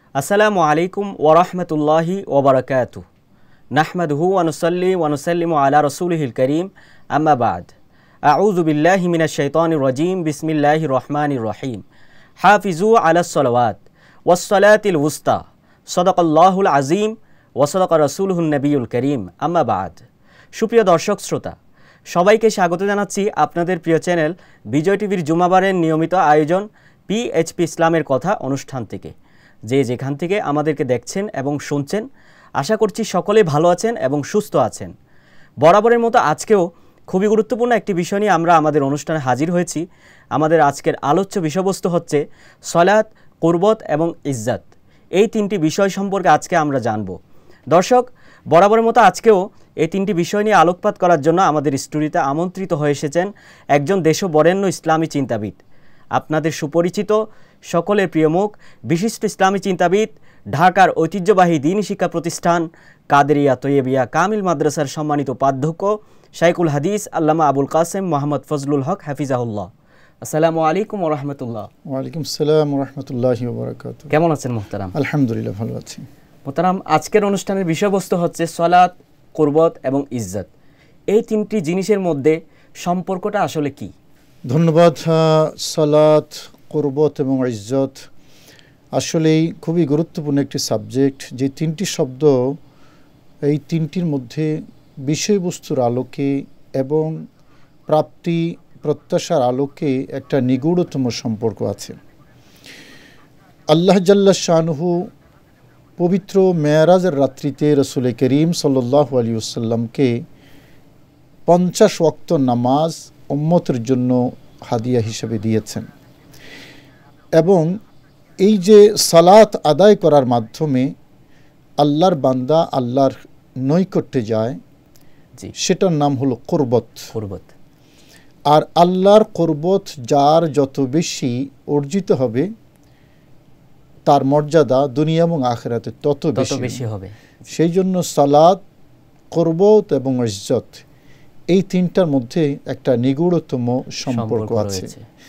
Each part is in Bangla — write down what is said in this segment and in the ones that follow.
আসসালামু আলাইকুম ওয়া রাহমাতুল্লাহি ওয়া বারাকাতুহু নাহমাদুহু ওয়া নুসাল্লি ওয়া নুসাল্লিমু আলা রাসূলিহিল কারীম আম্মা বা'দ আউযু বিল্লাহি মিনাশ শাইতানির রাজীম বিসমিল্লাহির রহমানির রহিম হাফিজু আলাস সালাওয়াত ওয়াস সালাতিল উস্তা সাদাকাল্লাহুল আযীম ওয়া সাদাকা রাসূলুহুন নবিয়ুল কারীম আম্মা বা'দ। সুপ্রিয় দর্শক শ্রোতা, সবাইকে স্বাগত জানাচ্ছি আপনাদের প্রিয় চ্যানেল বিজয় টিভির জুমাবারের নিয়মিত আয়োজন পিএইচপি ইসলামের কথা অনুষ্ঠান থেকে। যে যেখান থেকে আমাদেরকে দেখছেন এবং শুনছেন, আশা করছি সকলে ভালো আছেন এবং সুস্থ আছেন। বরাবরের মতো আজকেও খুবই গুরুত্বপূর্ণ একটি বিষয় নিয়ে আমরা আমাদের অনুষ্ঠানে হাজির হয়েছি। আমাদের আজকের আলোচ্য বিষয়বস্তু হচ্ছে সলাত, কুরবত এবং ইজ্জত। এই তিনটি বিষয় সম্পর্কে আজকে আমরা জানব। দর্শক, বরাবরের মতো আজকেও এই তিনটি বিষয় নিয়ে আলোকপাত করার জন্য আমাদের স্টুডিওতে আমন্ত্রিত হয়ে এসেছেন একজন দেশবরেণ্য ইসলামী চিন্তাবিদ, আপনাদের সুপরিচিত সকলের প্রিয় মুখ, বিশিষ্ট ইসলামী চিন্তাবিদ, ঢাকার ঐতিহ্যবাহী দ্বীনি শিক্ষা প্রতিষ্ঠান কাদেরিয়া তৈয়বিয়া কামিল মাদ্রাসার সম্মানিত উপাধ্যক্ষ শাইখুল হাদিস আল্লামা আবুল কাসেম মোহাম্মদ ফজলুল হক হাফিজাহুল্লাহ। আসসালামু আলাইকুম ওয়া রাহমাতুল্লাহ। ওয়া আলাইকুম আসসালাম ওয়া রাহমাতুল্লাহি ওয়া বারাকাতুহু। কেমন আছেন মুহতারাম? আলহামদুলিল্লাহ, ভালো আছি। মুহতারাম, আজকের অনুষ্ঠানের বিষয়বস্তু হচ্ছে সালাত, কুরবত এবং ইজ্জত। এই তিনটি জিনিসের মধ্যে সম্পর্কটা আসলে কি? ধন্যবাদ। সালাত, কুরবত এবং ইজ্জত আসলেই খুবই গুরুত্বপূর্ণ একটি সাবজেক্ট। যে তিনটি শব্দ, এই তিনটির মধ্যে বিষয়বস্তুর আলোকে এবং প্রাপ্তি প্রত্যাশার আলোকে একটা নিগূঢ়তম সম্পর্ক আছে। আল্লাহ জাল্লা শানুহু পবিত্র মেরাজের রাত্রিতে রসুল করিম সাল্লাল্লাহু আলাইহি ওয়াসাল্লামকে 50 ওয়াক্ত নামাজ উম্মতের জন্য হাদিয়া হিসেবে দিয়েছেন, এবং এই যে সালাত আদায় করার মাধ্যমে আল্লাহর বান্দা আল্লাহর নৈকট্যে যায়, সেটার নাম হলো কুরবত। আর আল্লাহর কুরবত যার যত বেশি অর্জিত হবে, তার মর্যাদা দুনিয়া এবং আখিরাতে তত বেশি হবে। সেই জন্য সালাত, কুরবত এবং ইজ্জত, এই তিনটার মধ্যে একটা নিগূঢ়তম সম্পর্ক আছে।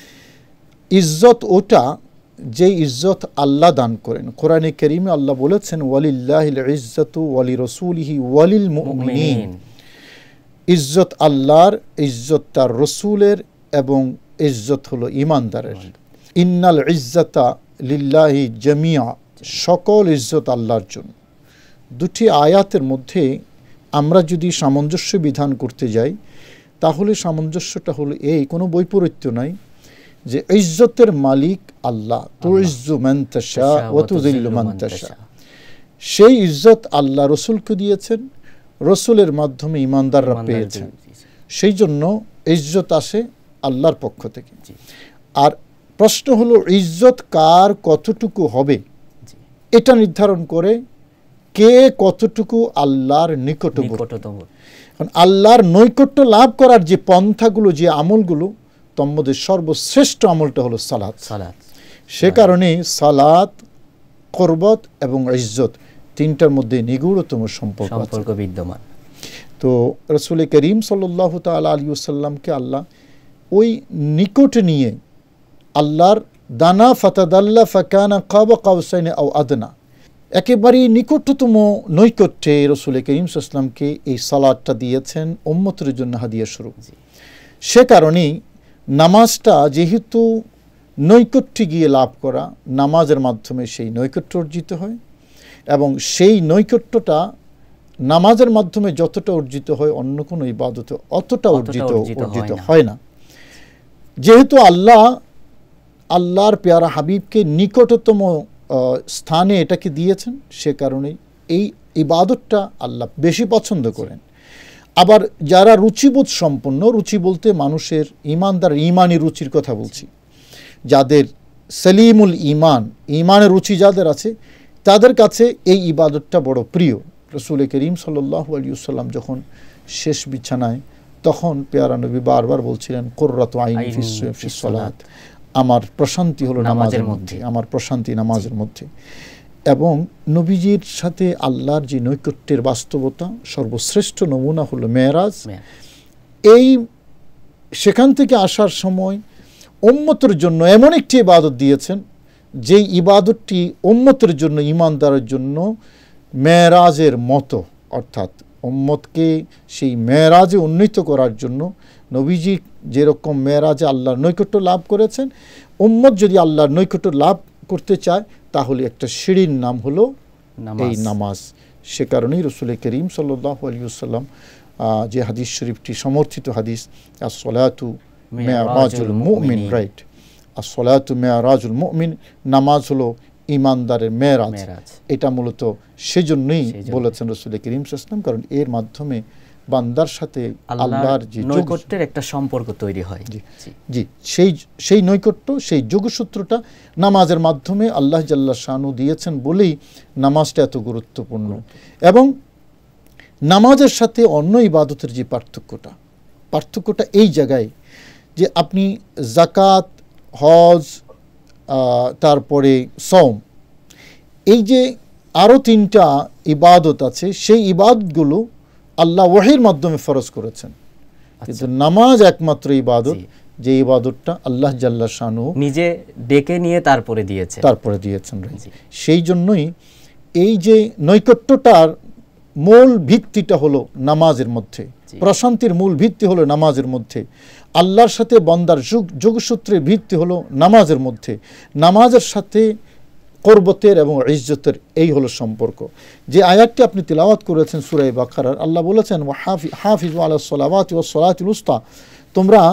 ইজ্জত ওটা যে ইজ্জত আল্লাহ দান করেন। কোরআনে কারীমে আল্লাহ বলেছেন, ওয়ালিল্লাহিল ইজ্জাতু ওয়ালি রাসূলিহি ওয়ালিল মুমিনিন। ইজ্জত আল্লাহর, ইজ্জত তার রসুলের, এবং ইজ্জত হলো ঈমানদারের। ইন্নাল ইজ্জাতা লিল্লাহি জামিআ, সকল ইজ্জত আল্লাহর জন্য। দুটি আয়াতের মধ্যে আমরা যদি সামঞ্জস্য বিধান করতে যাই, তাহলে সামঞ্জস্যটা হলো এই, কোনো বৈপরীত্য নাই, যে ইজ্জতের মালিক আল্লাহ। তুইজ্জু মান তাশা ওয়া তুযিল্লু মান তাশা। সেই ইজ্জত আল্লাহ রসুলকে দিয়েছেন, রসুলের মাধ্যমে ঈমানদাররা পেয়েছেন। সেই জন্য ইজ্জত আসে আল্লাহর পক্ষ থেকে। আর প্রশ্ন হলো, ইজ্জত কার কতটুকু হবে এটা নির্ধারণ করে কে কতটুকু আল্লাহর নিকটবর্তী। আল্লাহর নৈকট্য লাভ করার যে পন্থাগুলো, যে আমলগুলো, তন্মধ্যে সর্বশ্রেষ্ঠ আমলটা হলো সালাত। সে কারণে সালাত, কুরবত এবং ইজ্জত তিনটার মধ্যে নিগূঢ়তম সম্পর্ক বিদ্যমান। তো রাসূল করিম সাল্লাল্লাহু তাআলা আলাইহি ওয়াসাল্লামকে আল্লাহ ওই নিকট নিয়ে, আল্লাহর দানা ফাতাদাল্লা ফাকানা কাবা কাউসাইনি আও আদনা, একেবারেই নিকটতম নৈকট্যে রাসূল করিম সাল্লাল্লাহু আলাইহি ওয়াসাল্লামকে এই সালাতটা দিয়েছেন উম্মতের জন্য হাদিয়া স্বরূপ। সে কারণেই নামাজটা যেহেতু নৈকট্যে গিয়ে লাভ করা, নামাজের মাধ্যমে সেই নৈকট্য অর্জিত হয়, এবং সেই নৈকট্যটা নামাজের মাধ্যমে যতটা অর্জিত হয় অন্য কোনো ইবাদতে অতটা অর্জিত হয় না। যেহেতু আল্লাহর পেয়ারা হাবিবকে নিকটতম স্থানে এটাকে দিয়েছেন, সে কারণে এই ইবাদতটা আল্লাহ বেশি পছন্দ করেন। আবার যারা রুচিবোধ সম্পন্ন, রুচি বলতে মানুষের ঈমানদার ঈমানি রুচির কথা বলছি, যাদের সলিমুল ঈমান, ঈমানের রুচি যাদের আছে, তাদের কাছে এই ইবাদতটা বড় প্রিয়। রাসূল করিম সাল্লাল্লাহু আলাইহি ওয়াসাল্লাম যখন শেষ বিছানায়, তখন পেয়ারা নবী বারবার বলছিলেন, কুররাতু আইনি ফিস সালাত, আমার প্রশান্তি হলো নামাজের মধ্যে, আমার প্রশান্তি নামাজের মধ্যে। এবং নবীজির সাথে আল্লাহর যে নৈকট্যের বাস্তবতা, সর্বশ্রেষ্ঠ নমুনা হলো মেরাজ। এই সেখান থেকে আসার সময় উম্মতের জন্য এমন একটি ইবাদত দিয়েছেন যেই ইবাদতটি উম্মতের জন্য, ঈমানদারের জন্য মেরাজের মতো, অর্থাৎ উম্মতকে সেই মেরাজে উন্নীত করার জন্য নবীজি যেরকম মেরাজে আল্লাহর নৈকট্য লাভ করেছেন, উম্মত যদি আল্লাহর নৈকট্য লাভ করতে চায় তাহলে একটা সিঁড়ির নাম হলো এই নামাজ। সে কারণেই রাসূল করিম সাল্লাল্লাহু আলাইহি ওয়াসাল্লাম যে হাদিস শরীফটি সমর্থিত হাদিস, as-salatu mi'rajul mu'min, right, as-salatu mi'rajul mu'min, নামাজ হলো ঈমানদারের মেরাজ। এটা মূলত সেজন্যই বলেছেন রাসূল করিম সাল্লাল্লাহু আলাইহি ওয়াসাল্লাম, কারণ এর মাধ্যমে বান্দার সাথে আল্লাহর যে নৈকট্যের একটা সম্পর্ক তৈরি হয়। জি, সেই নৈকট্য, সেই যোগসূত্রটা নামাজের মাধ্যমে আল্লাহ জাল্লা শানু দিয়েছেন বলেই নামাজটা এত গুরুত্বপূর্ণ। এবং নামাজের সাথে অন্য ইবাদতের যে পার্থক্যটা এই জায়গায় যে আপনি যাকাত, হজ, তারপরে সওম, এই যে আরও 3টা ইবাদত আছে, সেই ইবাদতগুলো আল্লাহ ওয়াহির মাধ্যমে ফরজ করেছেন, কিন্তু নামাজ একমাত্র ইবাদত যে ইবাদতটা আল্লাহ জাল্লা শানু নিজে ডেকে নিয়ে তারপরে দিয়েছেন। সেই জন্যই এই যে নৈকট্যটার মূল ভিত্তিটা হলো নামাজের মধ্যে, প্রশান্তির মূল ভিত্তি হলো নামাজের মধ্যে, আল্লাহর সাথে বান্দার যোগসূত্রের ভিত্তি হলো নামাজের মধ্যে, নামাজের সাথে কুরবতের এবং ইজ্জতের এই হলো সম্পর্ক। যে আয়াতটি আপনি তিলাওয়াত করেছেন সূরা বাকারার, আল্লাহ বলেছেন হাফিজু আলাস সালাওয়াতি ওয়াস সালাতিল উস্তা, তোমরা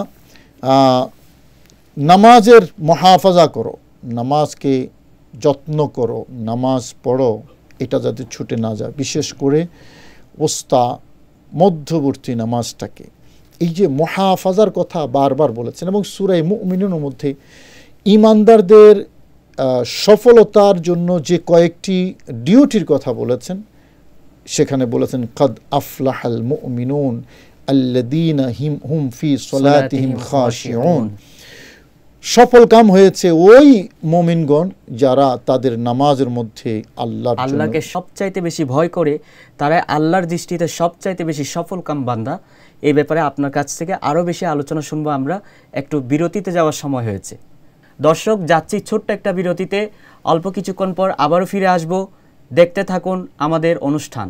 নামাজের মুহাফাজা করো, নামাজকে যত্ন করো, নামাজ পড়ো, এটা যাতে ছুটে না যায়, বিশেষ করে ওস্তা মধ্যবর্তী নামাজটাকে। এই যে মুহাফাজার কথা বারবার বলেছেন, এবং সূরা মুমিনুনের মধ্যে ঈমানদারদের সফলতার জন্য যে কয়েকটি ডিউটির কথা বলেছেন, সেখানে বলেছেন কাদ আফলাহাল মুমিনুন আল্লাযীনা হুম ফি সলাতিহিম খাশিউন, সফল কাম হয়েছে ওই মুমিনগণ যারা তাদের নামাজের মধ্যে আল্লাহকে সবচাইতে বেশি ভয় করে, তারা আল্লাহর দৃষ্টিতে সবচাইতে বেশি সফল কাম বান্দা। এই ব্যাপারে আপনার কাছ থেকে আরও বেশি আলোচনা শুনবো আমরা। একটু বিরতিতে যাওয়ার সময় হয়েছে। দর্শক, যাচ্ছি ছোট্ট একটা বিরতিতে, অল্প কিছুক্ষণ পর আবারও ফিরে আসব। দেখতে থাকুন আমাদের অনুষ্ঠান।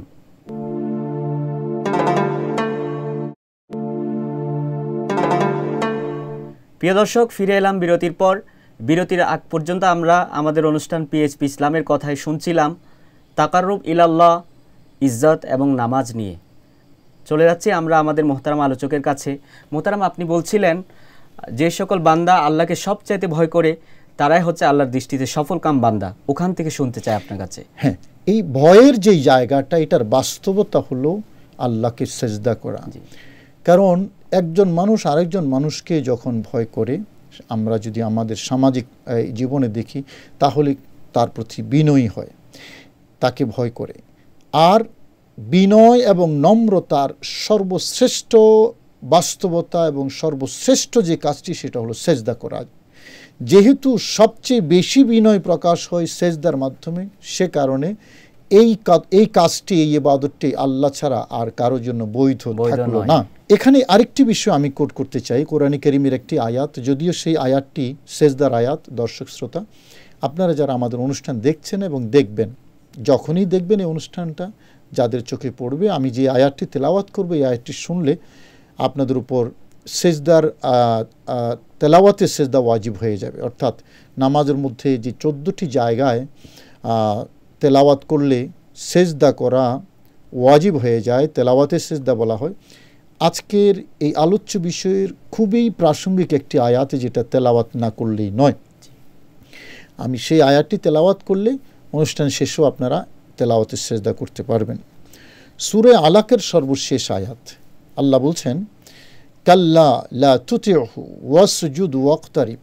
প্রিয় দর্শক, ফিরে এলাম বিরতির পর। বিরতির আগ পর্যন্ত আমরা আমাদের অনুষ্ঠান পিএইচপি ইসলামের কথাই শুনছিলাম, তাকাররুব ইলাল্লাহ, ইজ্জত এবং নামাজ নিয়ে। চলে যাচ্ছি আমরা আমাদের মোহতারাম আলোচকের কাছে। মোহতারাম, আপনি বলছিলেন যে সকল বান্দা আল্লাহকে সবচাইতে ভয় করে তারাই হচ্ছে আল্লাহর দৃষ্টিতে সফলকাম বান্দা। ওখান থেকে শুনতে চাই আপনার কাছে। হ্যাঁ, এই ভয়ের যে জায়গাটা, এটার বাস্তবতা হলো আল্লাহকে সেজদা করা। কারণ একজন মানুষ আরেকজন মানুষকে যখন ভয় করে, আমরা যদি আমাদের সামাজিক জীবনে দেখি, তাহলে তার প্রতি বিনয়ী হয়, তাকে ভয় করে। আর বিনয় এবং নম্রতার সর্বশ্রেষ্ঠ বাস্তবতা এবং সর্বশ্রেষ্ঠ যে কাজটি, সেটা হলো সেজদা করা। যেহেতু সবচেয়ে বেশি বিনয় প্রকাশ হয় সেজদার মাধ্যমে, সে কারণে এই কাজটি, এই ইবাদতটি আল্লাহ ছাড়া আর কারোর জন্য বৈধ থাকলো না। এখানে আরেকটি বিষয় আমি কোট করতে চাই, কোরআনে কারীমের একটি আয়াত, যদিও সেই আয়াতটি সেজদার আয়াত। দর্শক শ্রোতা, আপনারা যারা আমাদের অনুষ্ঠান দেখছেন এবং দেখবেন, যখনই দেখবেন এই অনুষ্ঠানটা, যাদের চোখে পড়বে, আমি যে আয়াতটি তেলাওয়াত করব, এই আয়াতটি শুনলে আপনাদের উপর সেজদার তেলাওয়াতে সেজদা ওয়াজিব হয়ে যাবে। অর্থাৎ নামাজের মধ্যে যে 14টি জায়গায় তেলাওয়াত করলে সেজদা করা ওয়াজিব হয়ে যায়, তেলাওয়াতে সেজদা বলা হয়। আজকের এই আলোচ্য বিষয়ের খুবই প্রাসঙ্গিক একটি আয়াতে, যেটা তেলাওয়াত না করলেই নয়। আমি সেই আয়াতটি তেলাওয়াত করলে অনুষ্ঠান শেষেও আপনারা তেলাওয়াতে সেজদা করতে পারবেন। সূরা আলাকের সর্বশেষ আয়াত, আল্লাহ বলছেন কাল্লা লা তুতিউহু ওয়াসজুদ ওয়াক্তারিব।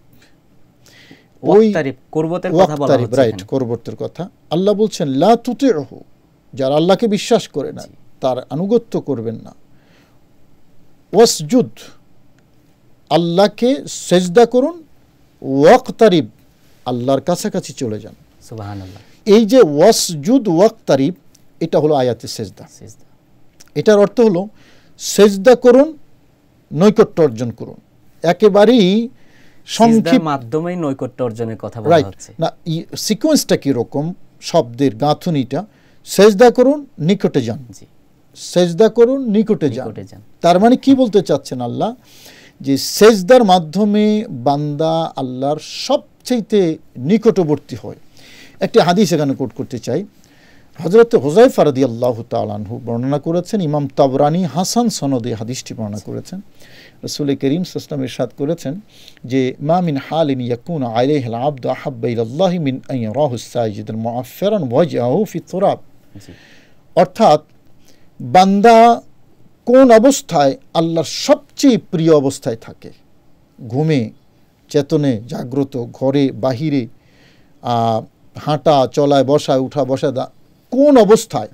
রাইট, কুরবতের কথা আল্লাহ বলছেন, লা তুতিউহু, যারা আল্লাহকে বিশ্বাস করে না, তার আনুগত্য করবেন না। ওয়াসজুদ, আল্লাহকে সেজদা করুন। ওয়াক্তারিব, আল্লাহর কাছাকাছি চলে যান। সুবহানাল্লাহ। এই যে ওয়াসজুদ ওয়াক্তারিব, এটা হলো আয়াতে সেজদা। এটার অর্থ হলো সেজদা করুন, নৈকট্য অর্জন করুন। একেবারেই সিজদার মাধ্যমে নৈকট্য অর্জনের কথা বলা হচ্ছে। না, সিকোয়েন্সটা কি রকম, শব্দের গাঁথুনিটা, সেজদা করুন নিকটে যান, সেজদা করুন নিকটে যান। তার মানে কি বলতে চাচ্ছেন আল্লাহ, যে সেজদার মাধ্যমে বান্দা আল্লাহর সবচেয়ে নিকটবর্তী হয়। একটি হাদিস এখানে কোট করতে চাই। হযরত হুযায়ফা রাদিয়াল্লাহু তাআলা আনহু বর্ণনা করেছেন, ইমাম তাবরানী হাসান সনদে হাদিসটি বর্ণনা করেছেন। রাসূল করিম সাল্লাল্লাহু আলাইহি ওয়াসাল্লাম ইরশাদ করেছেন যে মা মিন হালিন ইয়াকুনু আলাইহিল আবদু আহাব্বা ইলাল্লাহি মিন আন ইয়ারাহু সাজিদান মুআফফিরান ওয়াজহাহু ফি তুরাব। অর্থাৎ বান্দা কোন অবস্থায় আল্লাহর সবচেয়ে প্রিয় অবস্থায় থাকে, ঘুমে, চেতনে, জাগ্রত, ঘরে বাহিরে, হাঁটা চলায়, বসায়, উঠা বসা, কোন অবস্থায়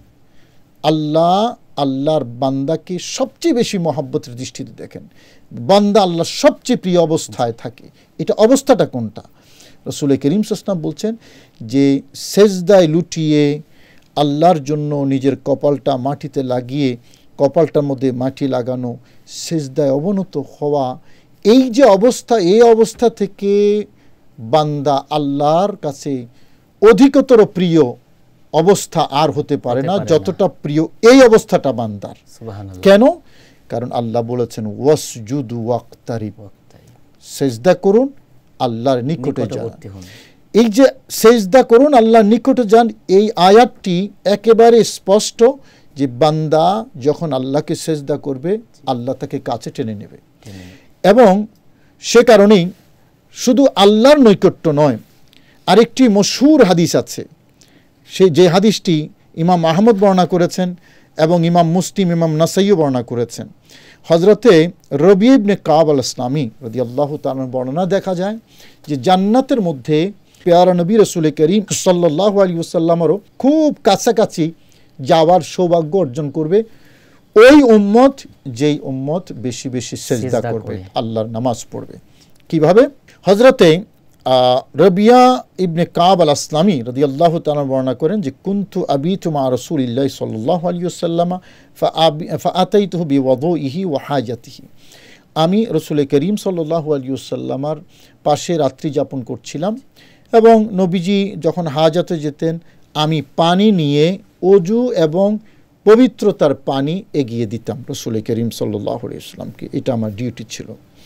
আল্লাহর বান্দাকে সবচেয়ে বেশি মহব্বতের দৃষ্টিতে দেখেন, বান্দা আল্লাহর সবচেয়ে প্রিয় অবস্থায় থাকে, এটা অবস্থাটা কোনটা? রাসূল করিম সাল্লাল্লাহু আলাইহি ওয়াসাল্লাম বলছেন যে সেজদায় লুটিয়ে আল্লাহর জন্য নিজের কপালটা মাটিতে লাগিয়ে, কপালটার মধ্যে মাটি লাগানো, সেজদায় অবনত হওয়া, এই যে অবস্থা, এই অবস্থা থেকে বান্দা আল্লাহর কাছে অধিকতর প্রিয় অবস্থা আর হতে পারে না যতটা প্রিয় এই অবস্থাটা বান্দার। কেন? কারণ আল্লাহ বলেছেন ওয়াসজুদু ওয়াক্তারিব, সেজদা করুন আল্লাহর নিকটে যান। এই যে সেজদা করুন আল্লাহর নিকটে যান, এই আয়াতটি একেবারে স্পষ্ট যে বান্দা যখন আল্লাহকে সেজদা করবে আল্লাহ তাকে কাছে টেনে নেবে। এবং সে কারণেই শুধু আল্লাহর নৈকট্য নয়, আরেকটি মশহুর হাদিস আছে, যে হাদিসটি ইমাম আহমদ বর্ণনা করেছেন এবং ইমাম মুসলিম, ইমাম নাসাইও বর্ণনা করেছেন। হযরতে রবি ইবনে কাব আল ইসলামী রাদিয়াল্লাহু তাআলা বর্ণনা দেখা যায় যে জান্নাতের মধ্যে পেয়ারা নবী রাসূল করিম সাল্লাল্লাহু আলাইহি ওয়াসাল্লামেরও খুব কাছাকাছি যাওয়ার সৌভাগ্য অর্জন করবে ওই উম্মত, যেই উম্মত বেশি বেশি সেজদা করবে, আল্লাহর নামাজ পড়বে। কিভাবে? হযরতে রবিয়া ইবনে কাব আল ইসলামী রাদিয়াল্লাহু তাআলা বর্ণনা করেন যে কুনতু আবিতু মা রাসূলিল্লাহি সাল্লাল্লাহু আলাইহি ওয়াসাল্লাম ফাআতাইতুহু বিওয়াদুইহি ওয়া হাজাতিহি। আমি রাসূল করিম সাল্লাল্লাহু আলাইহি ওয়াসাল্লামের পাশে রাত্রি যাপন করছিলাম এবং নবীজি যখন হাজাতে যেতেন আমি পানি নিয়ে ওযু এবং পবিত্রতার পানি এগিয়ে দিতাম রাসূল করিম সাল্লাল্লাহু আলাইহি ওয়াসাল্লামকে, এটা আমার ডিউটি ছিল।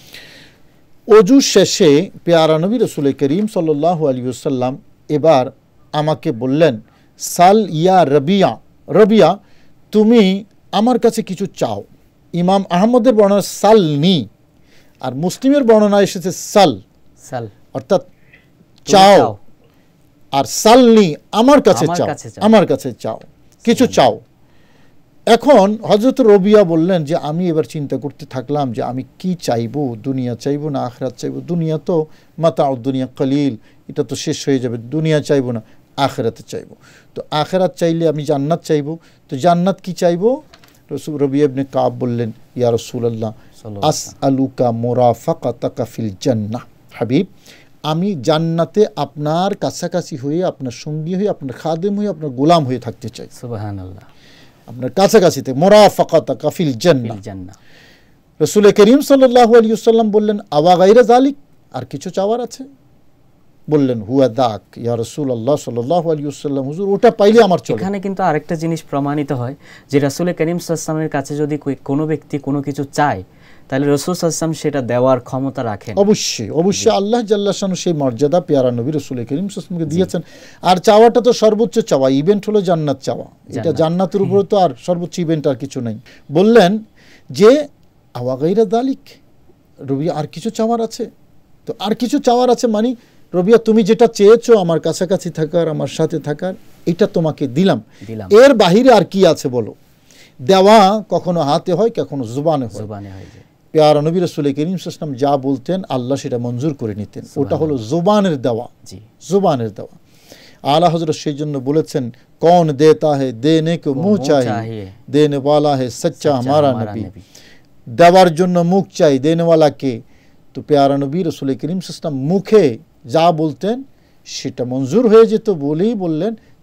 ওযু শেষে পেয়ারা নবী রাসূল করিম সাল্লাল্লাহু আলাইহি ওয়াসাল্লাম এবার আমাকে বললেন, সাল ইয়া রবিয়া, রবিয়া তুমি আমার কাছে কিছু চাও। ইমাম আহমদের বর্ণনা সালনি, আর মুসলিমের বর্ণনা এসেছে সাল, অর্থাৎ চাও, আর সালনি আমার কাছে চাও, আমার কাছে চাও, কিছু চাও। এখন হযরত রবিয়া বললেন যে আমি এবার চিন্তা করতে থাকলাম যে আমি কি চাইবো, দুনিয়া চাইবো না আখিরাত চাইবো? দুনিয়া তো মাতাউদ দুনিয়া কলিল, এটা তো শেষ হয়ে যাবে, দুনিয়া চাইবো না আখিরাতে চাইবো। তো আখিরাত চাইলে আমি জান্নাত চাইবো, তো জান্নাত কি চাইবো? রবিয়া ইবনে কাব বললেন, ইয়া রাসূলুল্লাহ আসআলুকা মুরাফাকাতাকা ফিল জান্নাহ, হাবিব আমি জান্নাতে আপনার কাছাকাছি হয়ে, আপনার সঙ্গী হয়ে, আপনার খাদেম হয়ে, আপনার গোলাম হয়ে থাকতে চাই। সুবহানাল্লাহ, আপনার কাছাকাছিতে, মুরাফাকাতাকা ফিল জান্নাহ। রাসূল করিম সাল্লাল্লাহু আলাইহি ওয়াসাল্লাম বললেন, আওয়া গায়রা যালিক, আর কিছু চাওয়ার আছে? বললেন, হুয়া দাক ইয়া রাসূলুল্লাহ সাল্লাল্লাহু আলাইহি ওয়াসাল্লাম, হুজুর ওটা পাইলে আমার চলে। এখানে কিন্তু আরেকটা জিনিস প্রমাণিত হয় যে রাসূল করিম সাল্লাল্লাহু আলাইহি ওয়াসাল্লামের কাছে যদি কোনো ব্যক্তি কোনো কিছু চায় তাহলে রাসূল সাল্লাল্লাহু আলাইহি ওয়াসাল্লাম সেটা দেওয়ার ক্ষমতা রাখেন। অবশ্যই অবশ্যই আল্লাহ জাল্লা শানু সেই মর্যাদা পেয়ারা নবী রাসূল করিম সাল্লাল্লাহু আলাইহি ওয়াসাল্লামকে দিয়েছেন। আর চাওয়াটা তো সর্বোচ্চ চাওয়া, ইভেন্ট হলো জান্নাত চাওয়া, এটা জান্নাতের উপরে তো আর সর্বোচ্চ ইভেন্ট আর কিছু নাই। বললেন যে আওয়া গায়রা যালিক, রবিয়া আর কিছু চাওয়ার আছে? তো আর কিছু চাওয়ার আছে মানে রবিয়া তুমি যেটা চেয়েছো আমার কাছাকাছি থাকার, আমার সাথে থাকার, এটা তোমাকে দিলাম, এর বাহিরে আর কি আছে বলো? দেওয়া কখনো হাতে হয়, কখনো জুবানে হয়। পেয়ারা নবী রাসূল করিম সাল্লাল্লাহু আলাইহি ওয়াসাল্লাম যা বলতেন আল্লাহ সেটা মঞ্জুর করে নিতেন, ওটা হলো জুবানের দেওয়া, জুবানের দেওয়া। আলা হযরত সেই জন্য বলেছেন, কৌন দেতা হে দেনে কো মুহ চাহিয়ে, দেনে ওয়ালা হে সচ্চা হামারা নবী। দেওয়ার জন্য মুখ চাই, দেনেওয়ালাকে। তো পেয়ারা নবী রাসূল করিম সাল্লাল্লাহু আলাইহি ওয়াসাল্লাম মুখে যা বলতেন সেটা মঞ্জুর হয়ে যেত বলেই বললেন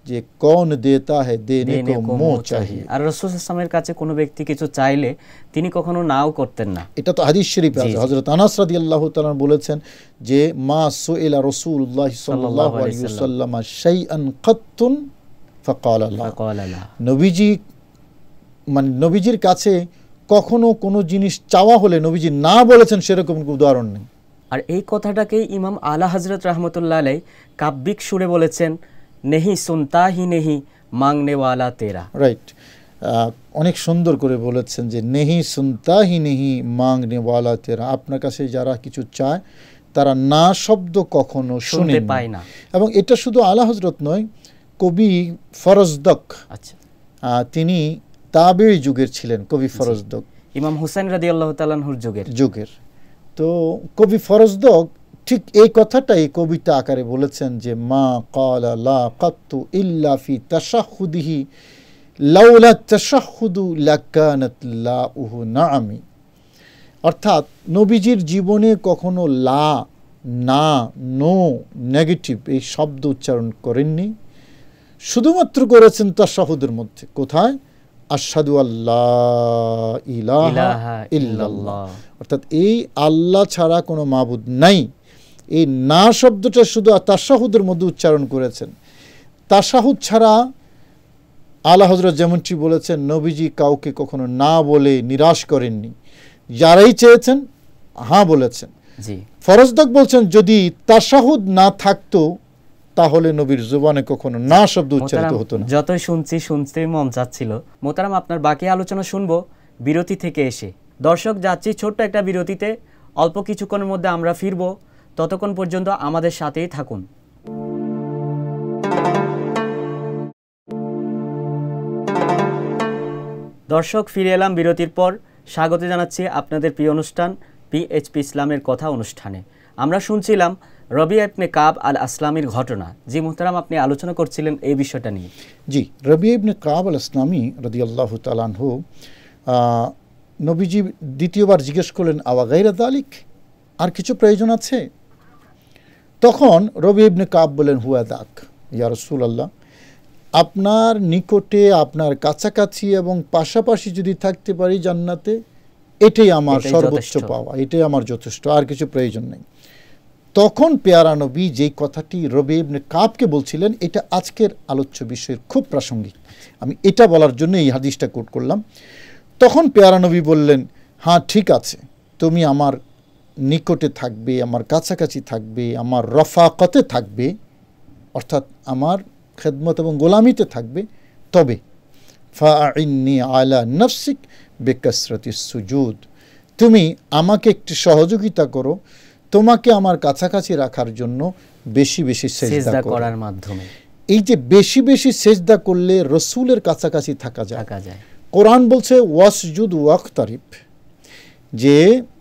যে কৌন দেতা হ্যায় দেনে কো মোহ চাহিয়ে। আর রাসূল সাল্লাল্লাহু আলাইহি ওয়াসাল্লামের কাছে কোনো ব্যক্তি কিছু চাইলে তিনি কখনো নাও করতেন না। এটা তো হাদিস শরীফে আছে। হযরত আনাস রাদিয়াল্লাহু তাআলা বলেছেন যে মা সুইলা রাসূলুল্লাহ সাল্লাল্লাহু আলাইহি ওয়াসাল্লাম শাইআন কাত্তুন ফাকালা লা। নবীজি মানে নবীজির কাছে কখনো কোনো জিনিস চাওয়া হলে নবীজি না বলেছেন সেরকম কোনো উদাহরণ নেই। আর এই কথাটাকেই ইমাম আলা হযরত রাহমাতুল্লাহ আলাইহি কাব্যিক সুরে বলেছেন, নেহি সুনতা হি নেহি মাংনে ওয়ালা তেরা। রাইট, অনেক সুন্দর করে বলেছেন যে নেহি সুনতা হি নেহি মাংনে ওয়ালা তেরা। আপনার কাছে যারা কিছু চায় তারা না শব্দ কখনো শুনতে পায় না। এবং এটা শুধু আলা হযরত নয়, কবি ফরজদক, আচ্ছা, তিনি তাবেঈ যুগের ছিলেন, কবি ফরজদক ইমাম হুসাইন রাদিয়াল্লাহু তাআলা আনহুর যুগের। তো কবি ফরজদক ঠিক এই কথাটাই কবিতা আকারে বলেছেন যে মা ক্বালা লা কাত্তু ইল্লা ফি তাশাহুদিহি লাউলা তাশাহুদু লাকানাত লাউহু নাআমি। অর্থাৎ নবীজির জীবনে কখনো লা, না, নো, নেগেটিভ এই শব্দ উচ্চারণ করেননি, শুধুমাত্র করেছেন তাশাহুদের মধ্যে। কোথায়? আশহাদু আল্লাহ ইলাহা ইল্লাল্লাহ, অর্থাৎ এই আল্লাহ ছাড়া কোনো মাবুদ নাই, এই না শব্দটা শুধু তাশাহুদের মধ্যে উচ্চারণ করেছেন। তাশাহুদ ছাড়া আলা হযরত যেমনটি বলেছেন, নবীজি কাউকে কখনো না বলে নিরাশ করেননি, যারাই চেয়েছেন হ্যাঁ বলেছেন। জি, ফরজদক বলছেন যদি তাশাহুদ না থাকতো তাহলে নবীর জবানে কখনো না শব্দ উচ্চারিত হতো না। যতই শুনতে মন চাচ্ছিল। মোহতারাম, আপনার বাকি আলোচনা শুনবো বিরতি থেকে এসে। দর্শক, যাচ্ছি ছোট্ট একটা বিরতিতে, অল্প কিছুক্ষণের মধ্যে আমরা ফিরবো। ততক্ষণ পর্যন্ত আমাদের সাথেই থাকুন। দর্শক, ফিরে এলাম বিরতির পর। স্বাগত জানাচ্ছি আপনাদের প্রিয় অনুষ্ঠান পিএইচপি ইসলামের কথা অনুষ্ঠানে। আমরা শুনছিলাম রবিয়া ইবনে কাব আল আসলামির ঘটনা। জি মুহতারাম, আপনি আলোচনা করছিলেন এই বিষয়টা নিয়ে। জি, রবিয়া ইবনে কাব আল আসলামি রাদিয়াল্লাহু তাআলা আনহু নবীজি দ্বিতীয়বার জিজ্ঞেস করলেন আওয়া গায়রা যালিক, আর কিছু প্রয়োজন আছে? তখন রবিয়া ইবনে কাব বলেন হুয়া যাক ইয়া রাসূলুল্লাহ, আপনার নিকটে, আপনার কাছাকাছি এবং পাশাপাশি যদি থাকতে পারি জান্নাতে, এটাই আমার সর্বোচ্চ পাওয়া, এটাই আমার যথেষ্ট, আর কিছু প্রয়োজন নেই। তখন পেয়ারা নবী যেই কথাটি রবিয়া ইবনে কাবকে বলছিলেন, এটা আজকের আলোচ্য বিষয়ের খুব প্রাসঙ্গিক। আমি এটা বলার জন্য এই হাদিসটা কোট করলাম। তখন পেয়ারা নবী বললেন, হ্যাঁ ঠিক আছে, তুমি আমার নিকটে থাকবে, আমার কাছাকাছি থাকবে, আমার রফাকতে থাকবে, অর্থাৎ আমার খেদমত এবং গোলামিতে থাকবে, তবে ফাআইন্নি আলা নাফসিক বিকাসরাতিস সুজুদ, তুমি আমাকে একটু সহযোগিতা করো তোমাকে আমার কাছাকাছি রাখার জন্য বেশি বেশি সেজদা করার মাধ্যমে। এই যে বেশি বেশি সেজদা করলে রসুলের কাছাকাছি থাকা যায়। কোরআন বলছে ওয়াসজুদ ওয়াক্তারিব, যে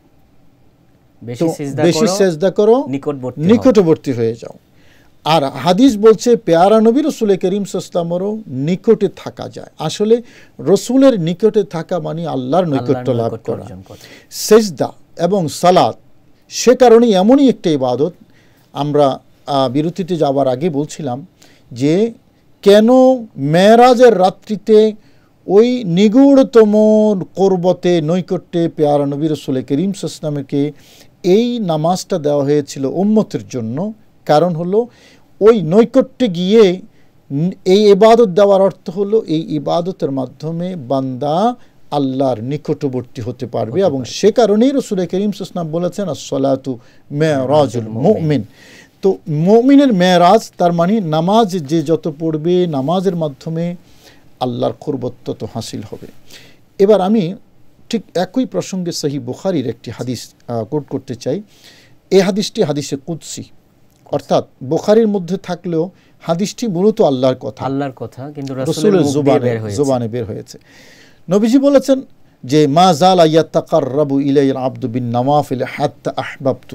বেশি সেজদা করো, নিকটবর্তী হয়ে যাও। আর হাদিস বলছে পেয়ারা নবী রসুল করিম সাল্লাল্লাহু নিকটে থাকা যায়। আসলে রসুলের নিকটে থাকা মানে আল্লাহর নৈকট্য লাভ করা। সেজদা এবং সালাত সে কারণে এমনই একটা ইবাদত। আমরা বিরতিতে যাওয়ার আগে বলছিলাম যে কেন মেরাজের রাত্রিতে ওই নিগুড়তম কুরবতে নৈকট্যে পেয়ারা নবী রসুল করিম সাল্লাল্লাহুকে এই নামাজটা দেওয়া হয়েছিল উম্মতের জন্য। কারণ হলো ওই নৈকট্যে গিয়ে এই ইবাদত দেওয়ার অর্থ হলো এই ইবাদতের মাধ্যমে বান্দা আল্লাহর নিকটবর্তী হতে পারবে। এবং সে কারণেই রাসূল করিম সাল্লাল্লাহু আলাইহি ওয়াসাল্লাম বলেছেন আসসালাতু মিরাজুল মুমিন। তো মুমিনের মেরাজ, তার মানে নামাজ যে যত পড়বে, নামাজের মাধ্যমে আল্লাহর কুরবত তো হাসিল হবে। এবার আমি ঠিক একই প্রসঙ্গে সহিহ বুখারীর একটি হাদিস কোট করতে চাই। এই হাদিসটি হাদিসে কুদসি, অর্থাৎ বুখারীর মধ্যে থাকলেও হাদিসটি মূলত আল্লাহর কথা, কিন্তু রাসূলের জবানে বের হয়েছে। নবীজি বলেছেন যে মা যালা ইয়াতাকাররাবু ইলাইল আবদু বিন নওয়াফিল হাত্তা আহবাবতু,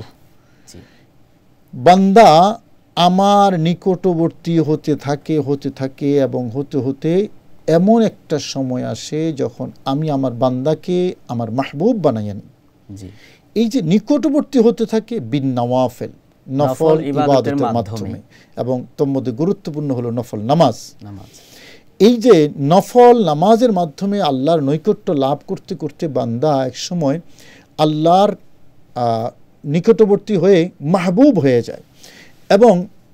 বান্দা আমার নিকটবর্তী হতে থাকে এবং হতে হতে এমন একটা সময় আসে যখন আমি আমার বান্দাকে আমার মাহবুব বানাই আনি। এই যে নিকটবর্তী হতে থাকে বিন নওয়াফিল, নফল ইবাদতের মাধ্যমে, এবং তোর মধ্যে গুরুত্বপূর্ণ হলো নফল নামাজ। এই যে নফল নামাজের মাধ্যমে আল্লাহর নৈকট্য লাভ করতে করতে বান্দা একসময় আল্লাহর নিকটবর্তী হয়ে মাহবুব হয়ে যায়। এবং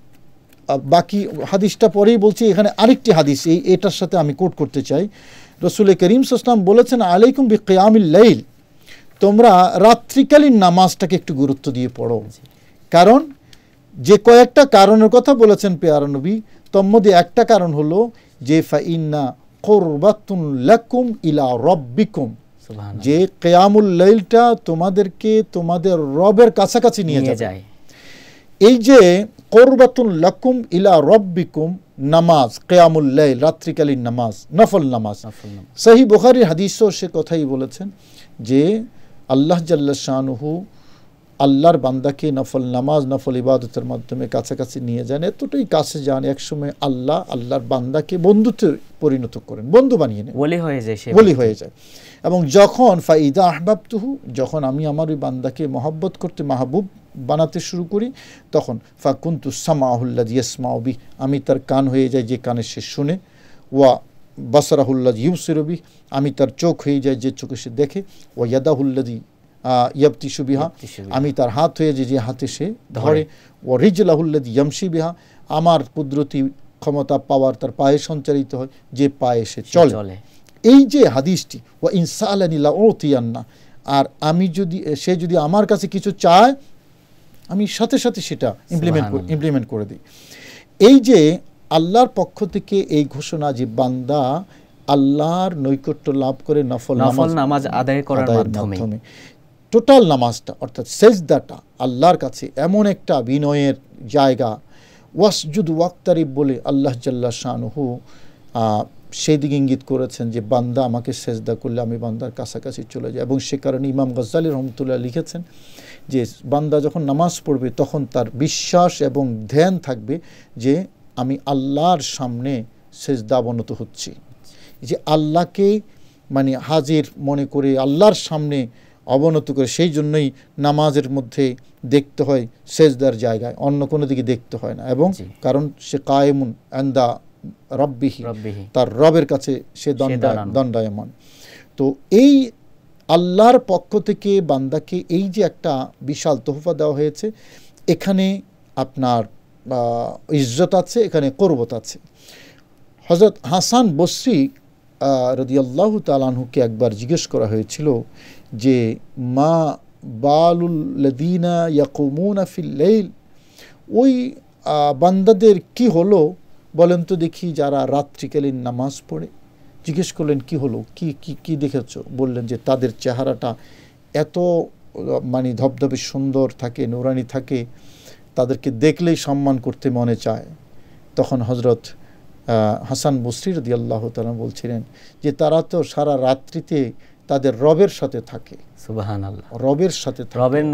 বাকি হাদিসটা পরেই বলছি, এখানে আরেকটি হাদিস এটার সাথে আমি কোট করতে চাই। রাসূল করিম সাল্লাল্লাহু আলাইহি ওয়াসাল্লাম বলেছেন, আলাইকুম বিকিয়ামিল লাইল, তোমরা রাত্রিকালীন নামাজটাকে একটু গুরুত্ব দিয়ে পড়ো। কারণ যে কয়েকটা কারণের কথা বলেছেন পেয়ারা নবী, তোর মধ্যে একটা কারণ হলো যে ফাইন্না কুরবাতুন লাকুম ইলা রাব্বিকুম, যে কিয়ামুল লাইলটা তোমাদেরকে তোমাদের রবের কাছাকাছি নিয়ে যায়। এই যে কুরবাতুন লাকুম ইলা রাব্বিকুম নামাজ, কিয়ামুল লাইল রাত্রিকালীন নামাজ, নফল নামাজ, সহিহ বুখারীর হাদিসও সে কথাই বলেছেন যে আল্লাহ জাল্লা শানুহু আল্লাহর বান্দাকে নফল নামাজ নফল ইবাদতের মাধ্যমে কাছাকাছি নিয়ে যান, এতটাই কাছে যান একসময় আল্লাহ আল্লাহর বান্দাকে বন্ধুতে পরিণত করেন, বন্ধু বানিয়ে নেন, ওলি হয়ে যায়। এবং যখন ফাইদা আহবাবতুহু, যখন আমি আমার ওই বান্দাকে মহব্বত করতে মাহবুব বানাতে শুরু করি, তখন ফাকুনতু সামাহুল্লাযী ইয়াসমাউ বিহি, আমি তার কান হয়ে যাই যে কানে সে শুনে, ওয়া বাসারাহুল্লাযী ইউবসিরু বিহি, আমি তার চোখ হয়ে যাই যে চোখে সে দেখে, ওয়া ইয়াদাহুল্লাযী ইয়াবতিশু বিহা, আমি তার হাত হয়ে যাই যে হাতে সে ধরে, ওয়া রিজলাহুল্লাযী ইয়ামশি বিহা, আমার কুদরতি ক্ষমতা পাওয়ার তার পায়ে সঞ্চারিত হয় যে পায়ে সে চলে। এই যে হাদিসটি, ওয়া ইনসালানি লা উতিয়ান্না, আর আমি যদি সে যদি আমার কাছে কিছু চায় আমি সাথে সাথে সেটা ইমপ্লিমেন্ট করে দিই। এই যে আল্লাহর পক্ষ থেকে এই ঘোষণা যে বান্দা আল্লাহর নৈকট্য লাভ করে নফল নামাজ আদায় করার মাধ্যমে, টোটাল নামাজটা অর্থাৎ সেজদাটা আল্লাহর কাছে এমন একটা বিনয়ের জায়গা। ওয়াসজুদ ওয়াক্তারিব বলে আল্লাহ জাল্লা শানুহু সেই দিকে ইঙ্গিত করেছেন যে বান্দা আমাকে সেজদা করলে আমি বান্দার কাছাকাছি চলে যাই। এবং সে কারণে ইমাম গজ্জালী রহমতুল্লাহ লিখেছেন যে বান্দা যখন নামাজ পড়বে তখন তার বিশ্বাস এবং ধ্যান থাকবে যে আমি আল্লাহর সামনে সেজদা অবনত হচ্ছি, যে আল্লাহকে মানে হাজির মনে করে আল্লাহর সামনে অবনত করে, সেই জন্যই নামাজের মধ্যে দেখতে হয় সেজদার জায়গায়, অন্য কোনো দিকে দেখতে হয় না। এবং কারণ সে কায়েমুন আনদা রব্বিহি, তার রবের কাছে সে দণ্ডায়মান। তো এই আল্লাহর পক্ষ থেকে বান্দাকে এই যে একটা বিশাল তোহফা দেওয়া হয়েছে, এখানে আপনার ইজ্জত আছে, এখানে কুরবত আছে। হযরত হাসান বসরি রাদিয়াল্লাহু তাআলা আনহুকে একবার জিজ্ঞেস করা হয়েছিল যে মা বালুল লাযিনা ইয়াকুমুনা ফিল লাইল, ওই বান্দাদের কি হলো বলেন তো দেখি যারা রাত্রিকালীন নামাজ পড়ে। জিজ্ঞেস করলেন কি হলো, কি কি কি দেখেছো? বললেন যে তাদের চেহারাটা এত মানে ধবধবে সুন্দর থাকে, নুরানি থাকে, তাদেরকে দেখলেই সম্মান করতে মনে চায়। তখন হযরত হাসান বসরি রাদিয়াল্লাহু তাআলা বলছিলেন যে তারা তো সারা রাত্রিতে তাদের রবের সাথে থাকে, সুবহানাল্লাহ, রবের সাথে থাকে, রবের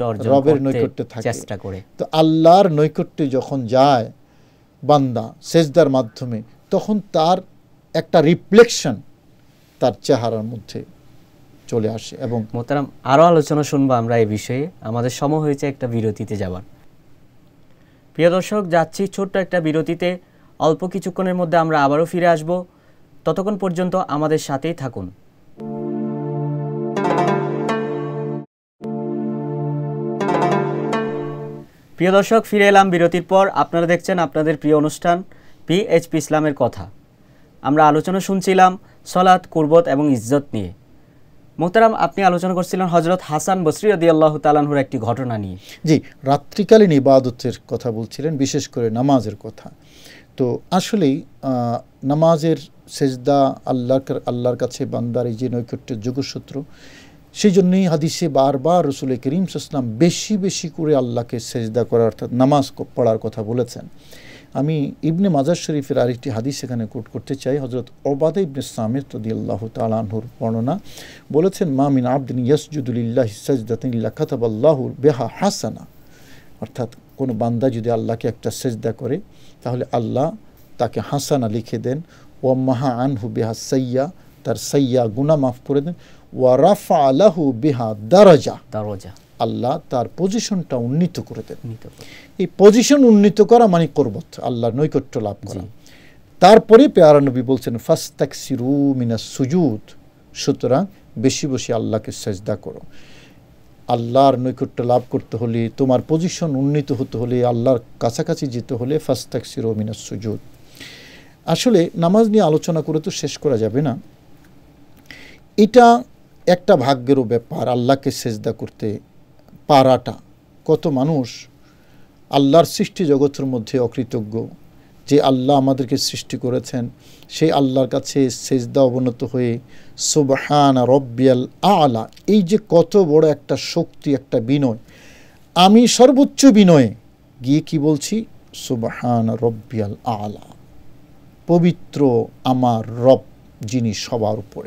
নৈকট্য থাকে, চেষ্টা করে। তো আল্লাহর নৈকট্যে যখন যায় বান্দা সেজদার মাধ্যমে, তখন তার একটা রিফ্লেকশন তার চেহারার মধ্যে চলে আসে। এবং মোহতারাম আরও আলোচনা শুনবো আমরা এই বিষয়ে, আমাদের সময় হয়েছে একটা বিরতিতে যাবার। প্রিয় দর্শক, যাচ্ছি ছোট্ট একটা বিরতিতে, অল্প কিছুক্ষণের মধ্যে আমরা আবারও ফিরে আসব। ততক্ষণ পর্যন্ত আমাদের সাথেই থাকুন। প্রিয় দর্শক, ফিরে এলাম বিরতির পর। আপনারা দেখছেন আপনাদের প্রিয় অনুষ্ঠান পিএইচপি ইসলামের কথা। আমরা আলোচনা শুনছিলাম সলাত, কুরবত এবং ইজ্জত নিয়ে। মোহতারাম, আপনি আলোচনা করছিলেন হযরত হাসান বসরি রাদিয়াল্লাহু তাআলা আনহুর একটি ঘটনা নিয়ে। জি, রাত্রিকালীন ইবাদতের কথা বলছিলেন, বিশেষ করে নামাজের কথা। তো আসলেই নামাজের সেজদা আল্লাহর কাছে বান্দার এই যে নৈকট্যের যোগসূত্র, সেই জন্যই হাদিসে বারবার রাসূল করিম সাল্লাল্লাহু আলাইহি ওয়াসাল্লাম বেশি বেশি করে আল্লাহকে সেজদা করার অর্থাৎ নামাজ পড়ার কথা বলেছেন। আমি ইবনে মাজাহ শরীফের আরেকটি হাদিস এখানে কোট করতে চাই। হযরত উবাদা ইবনে সামিত রাদিয়াল্লাহু তাআলা আনহুর বর্ণনা, বলেছেন মা মিন আবদিন ইয়াসজুদু লিল্লাহি সাজদাতান ইল্লা কাতাবাল্লাহু বিহা হাসানা, অর্থাৎ কোনো বান্দা যদি আল্লাহকে একটা সেজদা করে তাহলে আল্লাহ তাকে হাসানা লিখে দেন, ওয়া মাহা আনহু বিহা সাইয়্যা, তার সাইয়্যা গুনাহ মাফ করে দেন, ওয়া রাফা লাহু বিহা দারাজা, আল্লাহ তার পজিশনটা উন্নীত করে দেন। এই পজিশন উন্নীত করা মানে কুরবত, আল্লাহর নৈকট্য লাভ করা। তারপরে পেয়ারা নবী বলছেন ফাস্তাকসিরু মিনাস সুজুদ, সুতরাং বেশি বেশি আল্লাহকে সেজদা করো। আল্লাহর নৈকট্য লাভ করতে হলে, তোমার পজিশন উন্নীত হতে হলে, আল্লাহর কাছাকাছি যেতে হলে ফাস্তাকসিরু মিনাস সুজুদ। আসলে নামাজ নিয়ে আলোচনা করে তো শেষ করা যাবে না। এটা একটা ভাগ্যেরও ব্যাপার, আল্লাহকে সেজদা করতে পারাটা। কত মানুষ আল্লাহর সৃষ্টি জগতের মধ্যে অকৃতজ্ঞ, যে আল্লাহ আমাদেরকে সৃষ্টি করেছেন সেই আল্লাহর কাছে সেজদা অবনত হয়ে সুবহান রব্বিয়াল আলা, এই যে কত বড় একটা শক্তি, একটা বিনয়। আমি সর্বোচ্চ বিনয়ে গিয়ে কি বলছি? সুবহান রব্বিয়াল আলা, পবিত্র আমার রব যিনি সবার উপরে।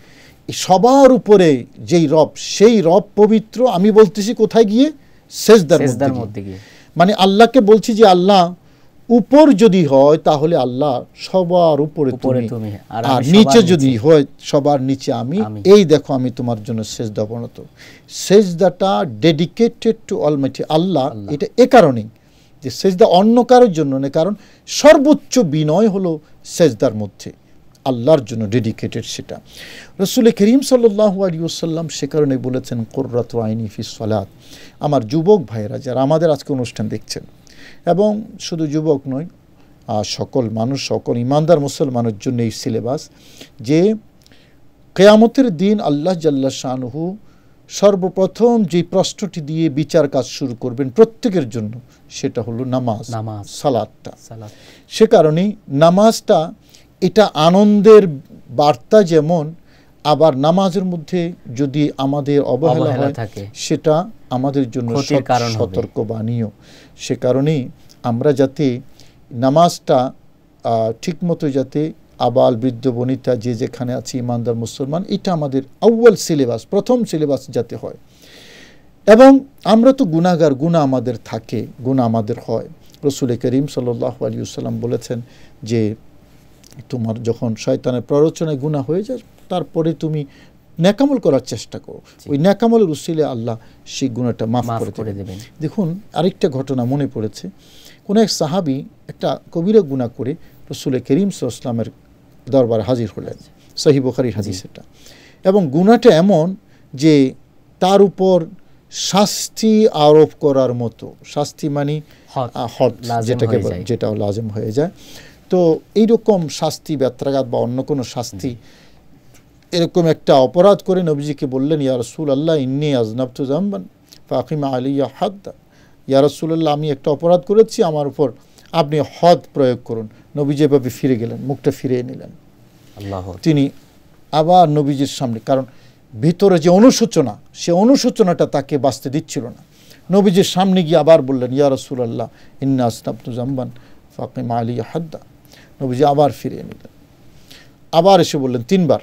সবার উপরে যেই রব, সেই রব পবিত্র। আমি বলতেছি কোথায় গিয়ে? সেজদার মধ্যে গিয়ে। মানে আল্লাহকে বলছি যে আল্লাহ উপর যদি হয় তাহলে আল্লাহ সবার উপরে তুমি, আর নিচে যদি হয় সবার নিচে আমি। এই দেখো আমি তোমার জন্য সেজদা অবনত। সেজদাটা ডেডিকেটেড টু অলমাইটি আল্লাহ। এটা এ কারণেই যে সেজদা অন্য কারোর জন্য না, কারণ সর্বোচ্চ বিনয় হলো সেজদার মধ্যে আল্লাহর জন্য ডেডিকেটেড সেটা। রাসূল করিম সাল্লাল্লাহু আলাইহি ওয়াসাল্লাম সে কারণে বলেছেন কুররাতু আইনি ফিস সালাত। আমার যুবক ভাইয়েরা যারা আমাদের আজকে অনুষ্ঠান দেখছেন, এবং শুধু যুবক নয়, সকল মানুষ, সকল ইমানদার মুসলমানের জন্য এই সিলেবাস যে কিয়ামতের দিন আল্লাহ জাল্লা শানুহু সর্বপ্রথম যে প্রশ্নটি দিয়ে বিচার কাজ শুরু করবেন প্রত্যেকের জন্য, সেটা হলো নামাজ, সালাতটা। সে কারণেই নামাজটা এটা আনন্দের বার্তা যেমন, আবার নামাজের মধ্যে যদি আমাদের অবহেলা হয় সেটা আমাদের জন্য সতর্কবাণীও। সে কারণেই আমরা যাতে নামাজটা ঠিকমতো, যাতে আবাল বৃদ্ধ বনিতা যে যেখানে আছে ইমানদার মুসলমান, এটা আমাদের আউয়াল সিলেবাস, প্রথম সিলেবাস যাতে হয়। এবং আমরা তো গুনাহগার, গুনাহ আমাদের থাকে, গুনাহ আমাদের হয়। রাসূল করিম সাল্লাল্লাহু আলাইহি ওয়াসাল্লাম বলেছেন যে তোমার যখন শয়তানের প্ররোচনায় গুনাহ হয়ে যায়, তারপরে তুমি নেকামল করার চেষ্টা করো, ওই নেকামলের উসিলে আল্লাহ সেই গুনাহটা মাফ করে দেবেন। দেখুন আরেকটা ঘটনা মনে পড়েছে। কোনো এক সাহাবী একটা কবিরা গুনাহ করে রাসূল করিম সাল্লাল্লাহু আলাইহি ওয়াসাল্লামের দরবারে হাজির হলেন, সহিহ বুখারীর হাদিস এটা। এবং গুনাহটা এমন যে তার উপর শাস্তি আরোপ করার মতো, শাস্তি মানে হদ যেটাকে যেটা লাজম হয়ে যায়। তো এইরকম শাস্তি, ব্যত্রাঘাত বা অন্য কোনো শাস্তি, এরকম একটা অপরাধ করে নবীজিকে বললেন, ইয়া রাসূলুল্লাহ ইন্নী আযনাবতু যামবান ফাকিম আলাইয়া হাদ্দা। ইয়া রাসূলুল্লাহ আমি একটা অপরাধ করেছি, আমার উপর আপনি হদ প্রয়োগ করুন। নবীজি এভাবে ফিরে গেলেন, মুখটা ফিরিয়ে নিলেন। তিনি আবার নবীজির সামনে, কারণ ভিতরে যে অনুশোচনা, সে অনুশোচনাটা তাকে বাঁচতে দিচ্ছিল না। নবীজির সামনে গিয়ে আবার বললেন, ইয়া রাসূলুল্লাহ ইন্নী আযনাবতু যামবান ফাকিম আলাইয়া হাদ্দা। নবীজি আবার ফিরিয়ে নিলেন, আবার এসে বললেন তিনবার।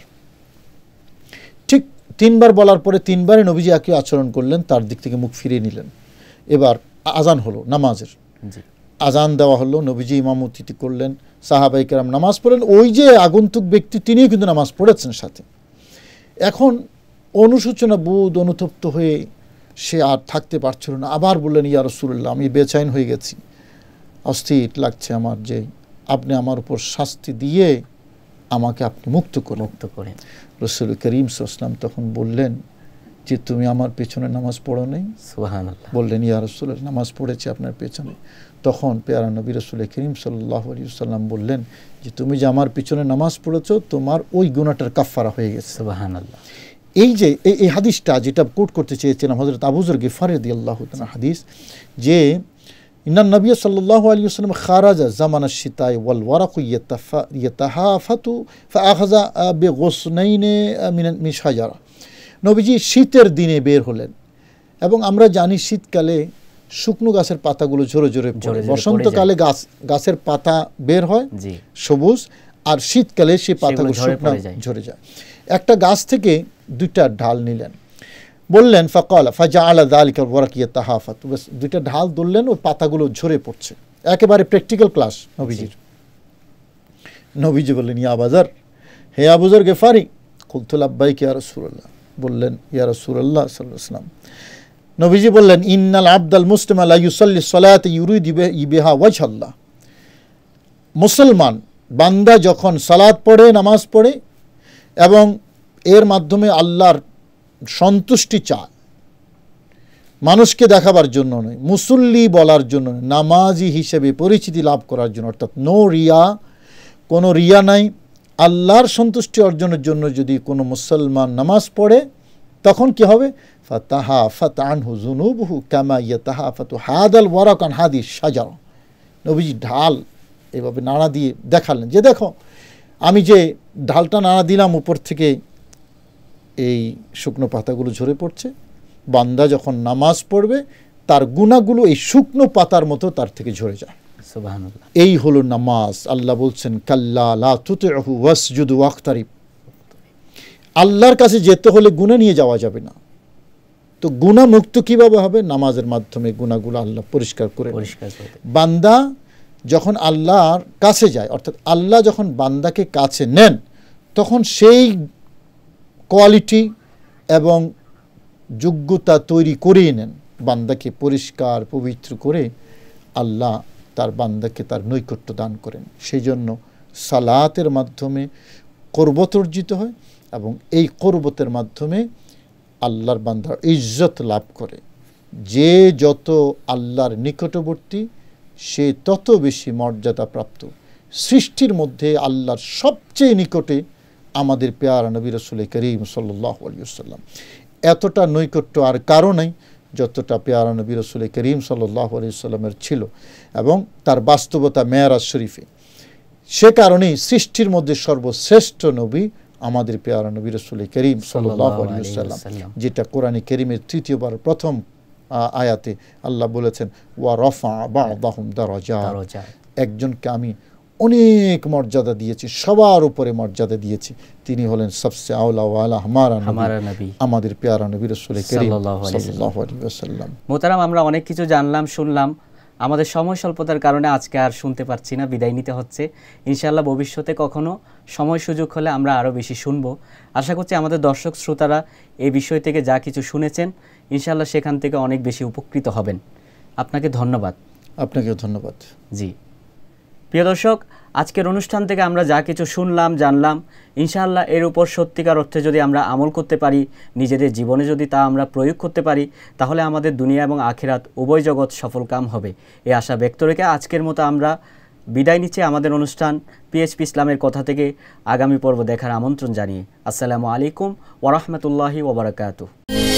ঠিক তিনবার বলার পরে তিনবারই নবীজি একই আচরণ করলেন, তার দিক থেকে মুখ ফিরিয়ে নিলেন। এবার আজান হলো, নামাজের আজান দেওয়া হলো, নবীজি ইমামতি করলেন, সাহাবায়ে কেরাম নামাজ পড়লেন। ওই যে আগন্তুক ব্যক্তি তিনিও কিন্তু নামাজ পড়েছেন সাথে। এখন অনুশোচনা বোধ অনুতপ্ত হয়ে সে আর থাকতে পারছিল না, আবার বললেন, ইয়া রাসূলুল্লাহ আমি বেচৈন হয়ে গেছি, অস্থির লাগছে আমার, যে আপনি আমার উপর শাস্তি দিয়ে আমাকে আপনি মুক্ত করেন। রাসূল করিম সাল্লাল্লাহু আলাইহি ওয়াসাল্লাম তখন বললেন যে তুমি আমার পেছনে নামাজ পড়ো নাই? সুবহানাল্লাহ। বললেন, ইয়া রাসূলুল্লাহ নামাজ পড়েছি আপনার পেছনে। তখন পেয়ারা নবী রাসূল করিম সাল্লাল্লাহু আলাইহি ওয়াসাল্লাম বললেন যে তুমি যে আমার পিছনে নামাজ পড়েছো, তোমার ওই গুনাহটার কাফারা হয়ে গেছে। সুবহানাল্লাহ। এই যে এই হাদিসটা যেটা কোট করতে চেয়েছিলাম হযরত আবু যর গিফারী রাদিয়াল্লাহু তাআলা হাদিস, যে ইন্নান নবী সাল্লাল্লাহু আলাইহি ওয়াসাল্লাম খারাজা জামানা শিতাই ওয়াল ওয়ারাকু ইয়াতাহাফাতু ফাআখাযা বিগুসনাইন মিন শাজারা। নবীজি শীতের দিনে বের হলেন, এবং আমরা জানি শীতকালে শুকনো গাছের পাতাগুলো ঝরে ঝরে পড়ে, বসন্তকালে গাছের পাতা বের হয় সবুজ, আর শীতকালে সেই পাতাগুলো শুকনো ঝরে যায়। একটা গাছ থেকে দুইটা ঢাল নিলেন, বললেন ফাকালা ফাজাআলা যালিকা ওয়ারাক ইয়াতাহাফাত, বাস দুইটা ঢাল ধরলেন, ওই পাতাগুলো ঝরে পড়ছে। একেবারে প্র্যাকটিক্যাল ক্লাস নবীজির। নবীজি বললেন, ইয়া বাজার, হে আবু যর গিফারী। কুলতু লাব্বাইক ইয়া রাসূলুল্লাহ। বললেন, ইয়া রাসূলুল্লাহ সাল্লাল্লাহু আলাইহি ওয়াসাল্লাম নবীজি বললেন, ইন্নাল আবদাল মুসলিম লা ইউসাল্লি সালাত ইউরিদু বিহা ওয়াজহাল্লাহ। মুসলমান বান্দা যখন সালাত পড়ে, নামাজ পড়ে এবং এর মাধ্যমে আল্লাহর সন্তুষ্টি চায়, মানুষকে দেখাবার জন্য নয়, মুসল্লি বলার জন্য নয়, নামাজি হিসেবে পরিচিতি লাভ করার জন্য, অর্থাৎ নো রিয়া, কোনো রিয়া নাই, আল্লাহর সন্তুষ্টি অর্জনের জন্য যদি কোনো মুসলমান নামাজ পড়ে, তখন কি হবে? ফাতাহাফাত আনহু যুনুবুহু কামা ইয়াতাহাফাতু হাদাল ওয়ারাক আন হাদিস শাজার। নবীজি ঢাল এভাবে নাড়া দিয়ে দেখালেন যে দেখো, আমি যে ঢালটা নাড়া দিলাম, উপর থেকে এই শুকনো পাতাগুলো ঝরে পড়ছে। বান্দা যখন নামাজ পড়বে, তার গুনাহগুলো এই শুকনো পাতার মতো তার থেকে ঝরে যায়। সুবহানাল্লাহ। এই হলো নামাজ। আল্লাহ বলছেন, কাল্লা লা তুতিহু ওয়াসজুদ ওয়াক্তারিব। আল্লাহর কাছে যেতে হলে গুনাহ নিয়ে যাওয়া যাবে না। তো গুনাহ মুক্ত কিভাবে হবে? নামাজের মাধ্যমে গুনাহগুলো আল্লাহ পরিষ্কার করে। বান্দা যখন আল্লাহর কাছে যায়, অর্থাৎ আল্লাহ যখন বান্দাকে কাছে নেন, তখন সেই কোয়ালিটি এবং যোগ্যতা তৈরি করেই নেন। বান্দাকে পরিষ্কার পবিত্র করে আল্লাহ তার বান্দাকে তার নৈকট্য দান করেন। সেই জন্য সালাতের মাধ্যমে কুরবত অর্জিত হয় এবং এই কুরবতের মাধ্যমে আল্লাহর বান্দার ইজ্জত লাভ করে। যে যত আল্লাহর নিকটবর্তী, সে তত বেশি মর্যাদা প্রাপ্ত। সৃষ্টির মধ্যে আল্লাহর সবচেয়ে নিকটে আমাদের পেয়ারা নবী রাসূল করিম সাল্লাল্লাহু আলাইহি ওয়াসাল্লাম। এতটা নৈকট্য আর কারো নাই যতটা পেয়ারা নবী রাসূল করিম সাল্লাল্লাহু আলাইহি ওয়াসাল্লামের ছিল, এবং তার বাস্তবতা মেরাজ শরীফে। সে কারণেই সৃষ্টির মধ্যে সর্বশ্রেষ্ঠ নবী আমাদের পেয়ারা নবী রাসূল করিম সাল্লাল্লাহু আলাইহি ওয়াসাল্লাম, যেটা কোরআনে কারীমের ৩য় বার প্রথম আয়াতে আল্লাহ বলেছেন, ওয়া রাফা বা'দাহুম দারাজাত। একজনকে আমি অনেক মর্যাদা দিয়েছি, সবার উপরে মর্যাদা দিয়েছি। তিনি হলেন সবসে আওলা ওয়ালা হামারা নবী, আমাদের পেয়ারা নবী রাসূল করিম সাল্লাল্লাহু আলাইহি ওয়াসাল্লাম। মোহতারাম, আমরা অনেক কিছু জানলাম, শুনলাম। আমাদের সময় স্বল্পতার কারণে আজকে আর শুনতে পারছি না, বিদায় নিতে হচ্ছে। ইনশাআল্লাহ ভবিষ্যতে কখনো সময় সুযোগ হলে আমরা আরও বেশি শুনবো। আশা করছি আমাদের দর্শক শ্রোতারা এই বিষয় থেকে যা কিছু শুনেছেন, ইনশাআল্লাহ সেখান থেকে অনেক বেশি উপকৃত হবেন। আপনাকে ধন্যবাদ। আপনাকেও ধন্যবাদ। জি প্রিয় দর্শক, আজকের অনুষ্ঠান থেকে আমরা যা কিছু শুনলাম, জানলাম, ইনশাআল্লাহ এর উপর সত্যিকার অর্থে যদি আমরা আমল করতে পারি, নিজেদের জীবনে যদি তা আমরা প্রয়োগ করতে পারি, তাহলে আমাদের দুনিয়া এবং আখিরাত উভয় জগৎ সফলকাম হবে। এই আশা ব্যক্ত রেখে আজকের মতো আমরা বিদায় নিচ্ছি আমাদের অনুষ্ঠান পিএইচপি ইসলামের কথা থেকে। আগামী পর্ব দেখার আমন্ত্রণ জানিয়ে আসসালামু আলাইকুম ওয়া রাহমাতুল্লাহি ওয়া বারাকাতুহু।